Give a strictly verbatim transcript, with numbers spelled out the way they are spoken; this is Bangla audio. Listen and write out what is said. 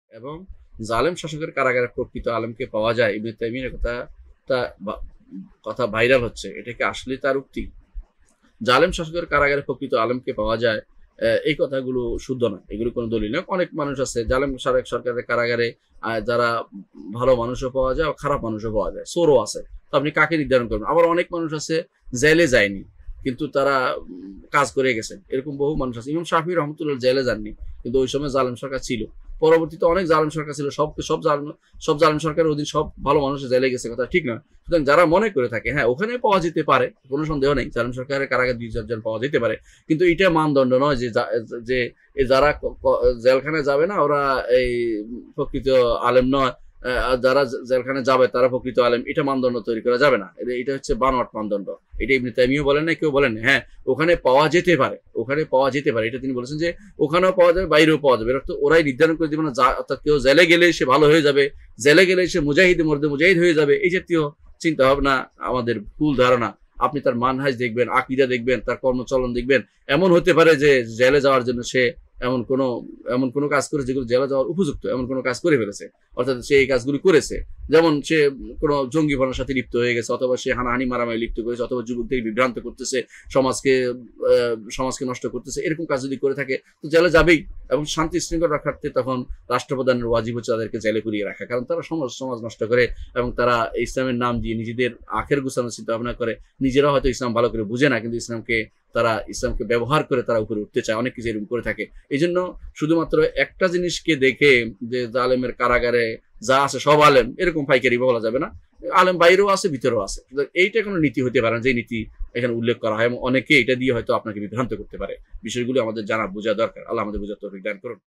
এবং জালেম শাসকের কারাগারে প্রকৃত আলেমকে পাওয়া যায়, ইবনে তাইমিয়ার কথা কথা ভাইরাল হচ্ছে, এটা কি আসলে তার উক্তি? জালেম শাসকের কারাগারে প্রকৃত আলেমকে পাওয়া যায়, এই কথাগুলো শুদ্ধ না, এগুলো কোনো দলিল না। অনেক মানুষ আছে জালেম শাসক সরকারের কারাগারে, যারা ভালো মানুষও পাওয়া যায়, খারাপ মানুষও পাওয়া যায়, চোরও আছে। তো আপনি কাকে নির্ধারণ করবেন? আবার অনেক মানুষ আছে জেলে যায়নি, কিন্তু তারা কাজ করে গেছেন, এরকম বহু মানুষ আছে। ইমাম শাফি রহমতুল্লাহ জেলে যাননি, কিন্তু ওই সময় জালেম সরকার ছিল। পরবর্তীতে অনেক জালেম সরকার ছিল, সব সব জালেম সব জালেম সরকারের অধীন সব ভালো মানুষ জেলে গেছে, কথা ঠিক না। সুতরাং যারা মনে করে থাকে হ্যাঁ ওখানে পাওয়া যেতে পারে, কোনো সন্দেহ নেই, জালেম সরকারের কারাগারে দুই চারজন পাওয়া যেতে পারে, কিন্তু এটা মানদণ্ড নয় যে যে যারা জেলখানে যাবে না ওরা এই প্রকৃত আলেম নয়, যারা জেলখানে যাবে তারা প্রকৃত আলেম, এটা মানদণ্ড তৈরি করা যাবে না। এটা হচ্ছে বানোয়াট মানদণ্ড। এটা ইবনে তাইমিয়া বলেন না, কেউ বলেন না। হ্যাঁ ওখানে পাওয়া যেতে পারে, ওখানে পাওয়া যেতে পারে, এটা তিনি বলেছেন যে ওখানেও পাওয়া যাবে, বাইরেও পাওয়া যাবে। এটা তো ওরাই নির্ধারণ করে দেবে না, অর্থাৎ কেউ জেলে গেলে সে ভালো হয়ে যাবে, জেলে গেলে সে মুজাহিদের মধ্যে মুজাহিদ হয়ে যাবে, এই জাতীয় চিন্তা ভাবনা আমাদের ভুল ধারণা। আপনি তার মানহাজ দেখবেন, আকীদা দেখবেন, তার কর্মচলন দেখবেন, এমন হতে পারে যে জেলে যাওয়ার জন্য সে এমন কোনো এমন কোনো কাজ করে যেগুলো জেলে যাওয়ার উপযুক্ত, এমন কোনো কাজ করে ফেলেছে, অর্থাৎ সে এই কাজগুলি করেছে। যেমন সে কোনো জঙ্গিপনার সাথে লিপ্ত হয়ে গেছে, অথবা সে হানাহানি মারামারি লিপ্ত করেছে, অথবা যুবকদের বিভ্রান্ত করতেছে, সমাজকে সমাজকে নষ্ট করতেছে, এরকম কাজ যদি করে থাকে তো জেলে যাবেই। এবং শান্তি শৃঙ্খলা রাখার্থে তখন রাষ্ট্রপ্রধানের ওয়াজিব হচ্ছে তাদেরকে জেলে পুরিয়ে রাখা, কারণ তারা সমাজ সমাজ নষ্ট করে এবং তারা ইসলামের নাম দিয়ে নিজেদের আখের গুছানোর চিন্তা ভাবনা করে। নিজেরা হয়তো ইসলাম ভালো করে বুঝে না, কিন্তু ইসলামকে তারা ইসলামকে ব্যবহার করে তারা উপরে উঠতে চায়, অনেক কিছু এরকম করে থাকে। এই জন্য শুধুমাত্র একটা জিনিসকে দেখে যে জালেমের কারাগারে যা আছে সব আলেম, এরকম পাইকারি বলা যাবে না। আলেম বাইরেও আছে, ভিতরেও আছে। এইটা কোনো নীতি হতে পারে না যে নীতি এখানে উল্লেখ করা হয়, এবং অনেকে এটা দিয়ে হয়তো আপনাকে বিভ্রান্ত করতে পারে। বিষয়গুলো আমাদের জানা বোঝা দরকার। আল্লাহ আমাদের বোঝার তৌফিক দান করুন।